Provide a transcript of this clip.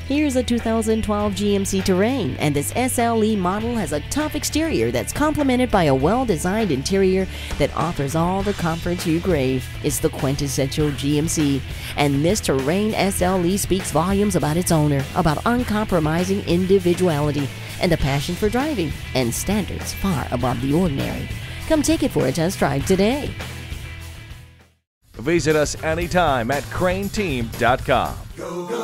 Here's a 2012 GMC Terrain, and this SLE model has a tough exterior that's complemented by a well-designed interior that offers all the comforts you crave. It's the quintessential GMC, and this Terrain SLE speaks volumes about its owner, about uncompromising individuality and a passion for driving, and standards far above the ordinary. Come take it for a test drive today. Visit us anytime at craneteam.com. Go, go.